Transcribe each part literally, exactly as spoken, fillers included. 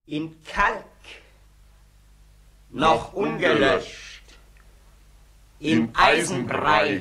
in Kalk, noch ungelöscht, in Eisenbrei,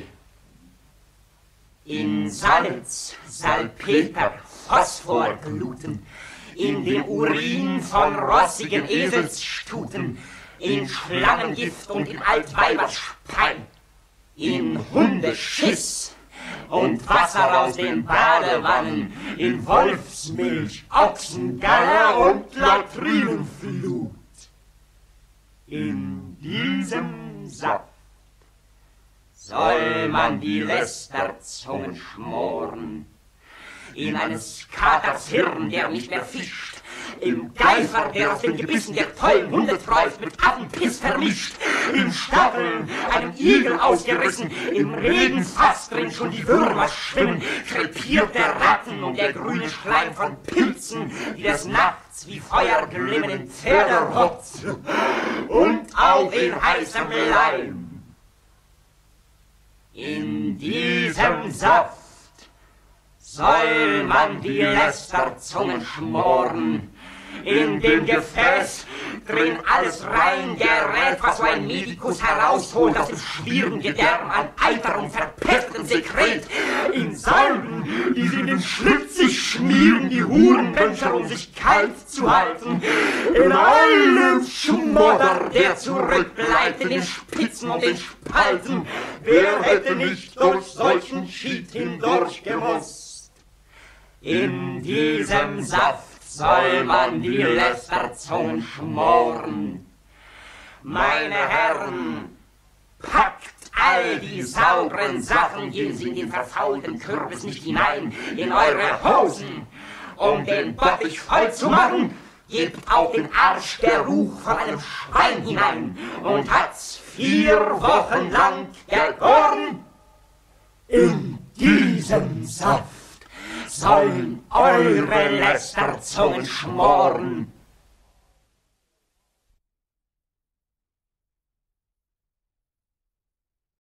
in Salz, Salpeter, Phosphorgluten, in dem Urin von rossigen Eselsstuten, in Schlangengift und in Altweiberspein, in Hundeschiss und Wasser aus den Badewannen, in Wolfsmilch, Ochsengalle und Latrinenflut. In diesem Saft soll man die Lästerzungen schmoren, in eines Katers Hirn, der nicht mehr fischt, im Geifer, der aus den Gebissen der tollen Hunde träuft, mit Affenpiss vermischt, im Stacheln, einem Igel ausgerissen, im Regenfass drin schon die Würmer schwimmen, krepiert der Ratten und der grüne Schleim von Pilzen, die des Nachts wie Feuer glimmen in Pferderotz und auch in heißem Leim. In diesem Saft soll man die Lästerzungen schmoren, in dem Gefäß drin alles rein gerät, was so ein Medikus herausholt aus dem schwierigen Gedärm an Eiter und verpesttem Sekret, in Salben, die sie in den Schlitz sich schmieren, die Hurenmenschen, um sich kalt zu halten, in allem Schmodder, der zurückbleibt, in den Spitzen und den Spalten, wer hätte nicht durch solchen Schied hindurchgemusst? In diesem Saft soll man die Lästerzungen schmoren. Meine Herren, packt all die sauberen Sachen, gehen Sie in den verfaulten Kürbis nicht hinein, in eure Hosen, um den Bottich voll zu machen, gebt auf den Arsch der Ruch von einem Schwein hinein und hat's vier Wochen lang gegoren. In diesem Saft sollen eure Lästerzungen schmoren.